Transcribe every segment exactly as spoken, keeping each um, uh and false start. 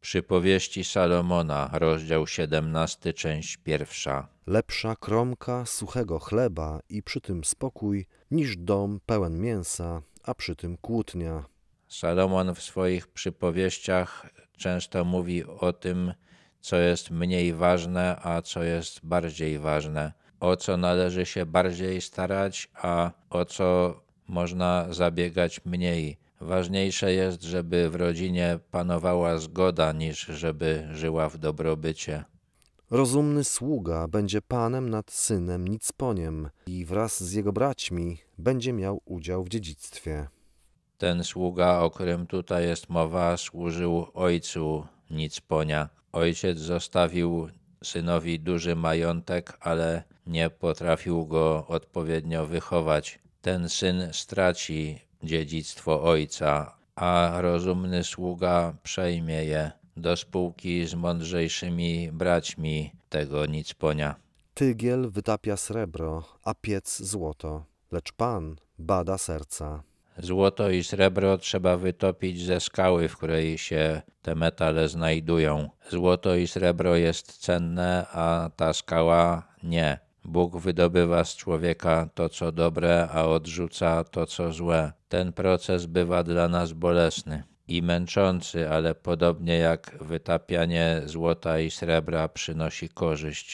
Przypowieści Salomona, rozdział siedemnasty, część pierwsza. Lepsza kromka suchego chleba i przy tym spokój, niż dom pełen mięsa, a przy tym kłótnia. Salomon w swoich przypowieściach często mówi o tym, co jest mniej ważne, a co jest bardziej ważne. O co należy się bardziej starać, a o co można zabiegać mniej. Ważniejsze jest, żeby w rodzinie panowała zgoda, niż żeby żyła w dobrobycie. Rozumny sługa będzie panem nad synem Nicponiem i wraz z jego braćmi będzie miał udział w dziedzictwie. Ten sługa, o którym tutaj jest mowa, służył ojcu Nicponia. Ojciec zostawił synowi duży majątek, ale nie potrafił go odpowiednio wychować. Ten syn straci dziedzictwo ojca, a rozumny sługa przejmie je do spółki z mądrzejszymi braćmi tego Nicponia. Tygiel wytapia srebro, a piec złoto, lecz Pan bada serca. Złoto i srebro trzeba wytopić ze skały, w której się te metale znajdują. Złoto i srebro jest cenne, a ta skała nie. Bóg wydobywa z człowieka to, co dobre, a odrzuca to, co złe. Ten proces bywa dla nas bolesny i męczący, ale podobnie jak wytapianie złota i srebra przynosi korzyść.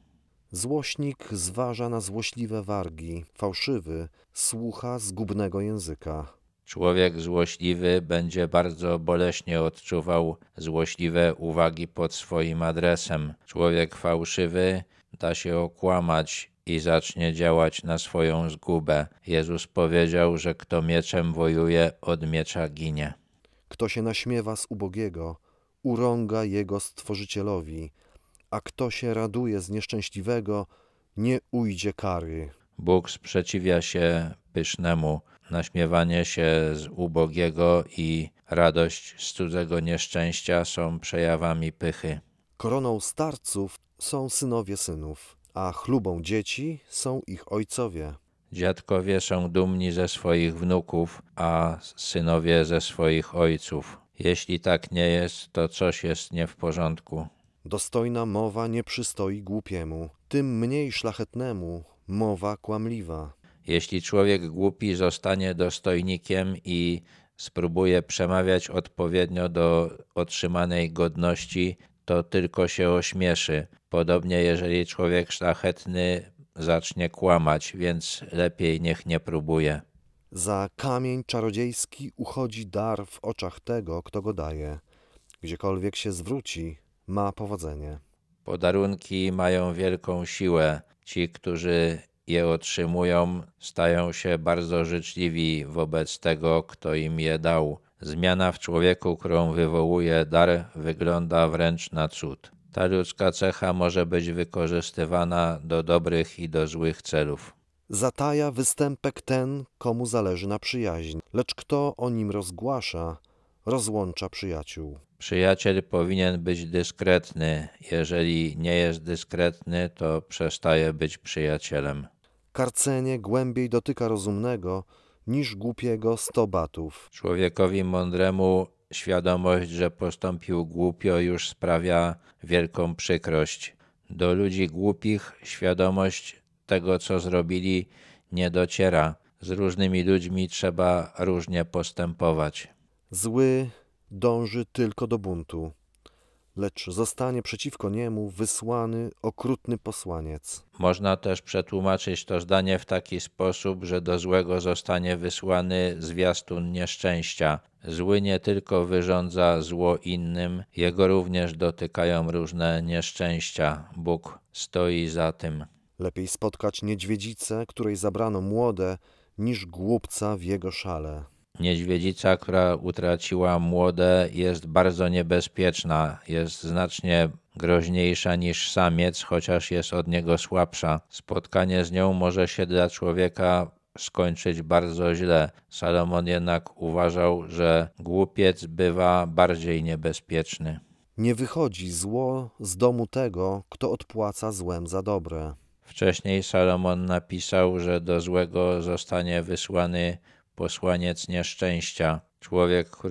Złośnik zważa na złośliwe wargi, fałszywy słucha zgubnego języka. Człowiek złośliwy będzie bardzo boleśnie odczuwał złośliwe uwagi pod swoim adresem. Człowiek fałszywy da się okłamać i zacznie działać na swoją zgubę. Jezus powiedział, że kto mieczem wojuje, od miecza ginie. Kto się naśmiewa z ubogiego, urąga jego Stworzycielowi, a kto się raduje z nieszczęśliwego, nie ujdzie kary. Bóg sprzeciwia się pysznemu. Naśmiewanie się z ubogiego i radość z cudzego nieszczęścia są przejawami pychy. Koroną starców są synowie synów, a chlubą dzieci są ich ojcowie. Dziadkowie są dumni ze swoich wnuków, a synowie ze swoich ojców. Jeśli tak nie jest, to coś jest nie w porządku. Dostojna mowa nie przystoi głupiemu, tym mniej szlachetnemu mowa kłamliwa. Jeśli człowiek głupi zostanie dostojnikiem i spróbuje przemawiać odpowiednio do otrzymanej godności, to tylko się ośmieszy. Podobnie jeżeli człowiek szlachetny zacznie kłamać, więc lepiej niech nie próbuje. Za kamień czarodziejski uchodzi dar w oczach tego, kto go daje. Gdziekolwiek się zwróci, ma powodzenie. Podarunki mają wielką siłę. Ci, którzy je otrzymują, stają się bardzo życzliwi wobec tego, kto im je dał. Zmiana w człowieku, którą wywołuje dar, wygląda wręcz na cud. Ta ludzka cecha może być wykorzystywana do dobrych i do złych celów. Zataja występek ten, komu zależy na przyjaźń, lecz kto o nim rozgłasza, rozłącza przyjaciół. Przyjaciel powinien być dyskretny. Jeżeli nie jest dyskretny, to przestaje być przyjacielem. Karcenie głębiej dotyka rozumnego, niż głupiego sto batów. Człowiekowi mądremu świadomość, że postąpił głupio, już sprawia wielką przykrość. Do ludzi głupich świadomość tego, co zrobili, nie dociera. Z różnymi ludźmi trzeba różnie postępować. Zły dąży tylko do buntu, lecz zostanie przeciwko niemu wysłany okrutny posłaniec. Można też przetłumaczyć to zdanie w taki sposób, że do złego zostanie wysłany zwiastun nieszczęścia. Zły nie tylko wyrządza zło innym, jego również dotykają różne nieszczęścia. Bóg stoi za tym. Lepiej spotkać niedźwiedzicę, której zabrano młode, niż głupca w jego szale. Niedźwiedzica, która utraciła młode, jest bardzo niebezpieczna. Jest znacznie groźniejsza niż samiec, chociaż jest od niego słabsza. Spotkanie z nią może się dla człowieka skończyć bardzo źle. Salomon jednak uważał, że głupiec bywa bardziej niebezpieczny. Nie wychodzi zło z domu tego, kto odpłaca złem za dobre. Wcześniej Salomon napisał, że do złego zostanie wysłany posłaniec nieszczęścia. Człowiek, który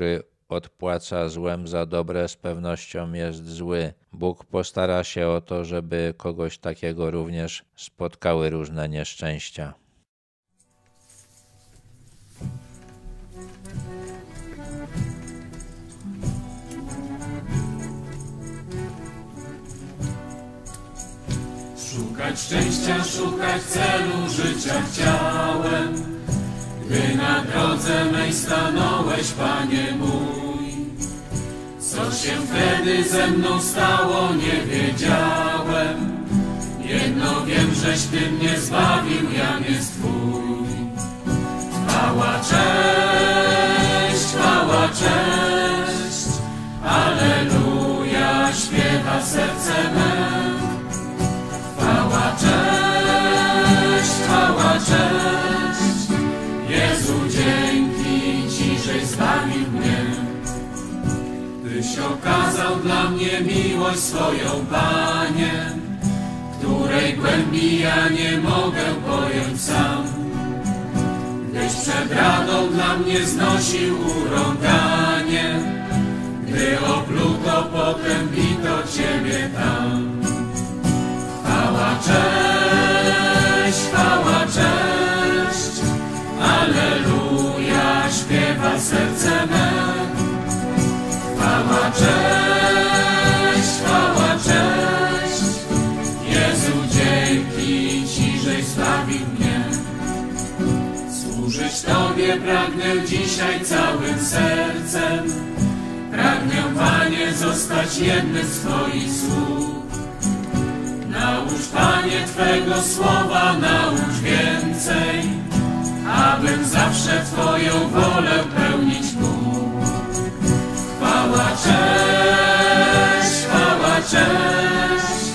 odpłaca złem za dobre, z pewnością jest zły. Bóg postara się o to, żeby kogoś takiego również spotkały różne nieszczęścia. Szukać szczęścia, szukać celu życia chciałem, gdy na drodze mej stanąłeś, Panie mój. Co się wtedy ze mną stało, nie wiedziałem. Jedno wiem, żeś Ty mnie zbawił, Jan jest Twój. Chwała, cześć, chwała, cześć, alleluja, śpiewa serce me. Chwała, cześć, chwała, cześć, Jezu, dzięki Ci, żeś zbawił mnie. Tyś okazał dla mnie miłość swoją, Panie, której głębi ja nie mogę pojąć sam. Gdyś przed radą dla mnie znosił urąganie, gdy opluto, potem bito Ciebie tam. Chwała, cześć, chwała, cześć, alleluja, śpiewa serce me. Chwała, cześć, chwała, cześć, Jezu, dzięki Ci, żeś zbawił mnie. Służyć Tobie pragnę dzisiaj całym sercem. Pragnę, Panie, zostać jednym z Twoich sług. Naucz, Panie, Twego słowa, naucz więcej, abym zawsze Twoją wolę pełnić mógł. Chwała, cześć, chwała, cześć,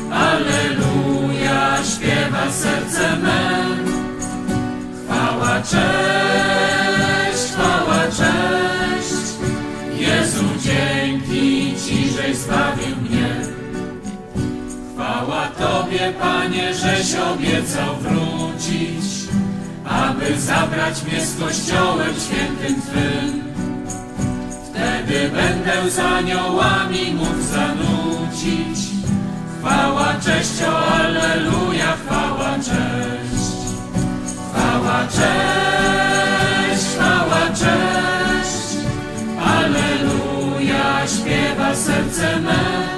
alleluja, śpiewa serce me. Chwała, cześć, chwała, cześć, Jezu, dzięki Ci, żeś zbawił mnie. Chwała Tobie, Panie, żeś obiecał wrócić, aby zabrać mnie z Kościołem świętym Twym. Wtedy będę z aniołami mógł zanucić. Chwała, cześć, o alleluja, chwała, cześć. Chwała, cześć, chwała, cześć, alleluja, śpiewa serce me.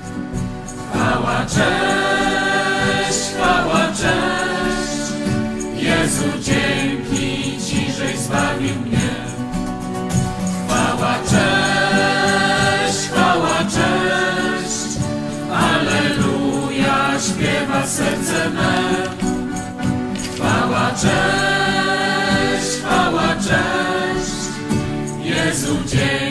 Chwała, cześć, chwała, cześć, Jezu, dzięki Ci, żeś zbawił mnie. Chwała, cześć, chwała, cześć, alleluja, śpiewa serce me. Chwała, cześć, chwała, cześć, Jezu, dzięki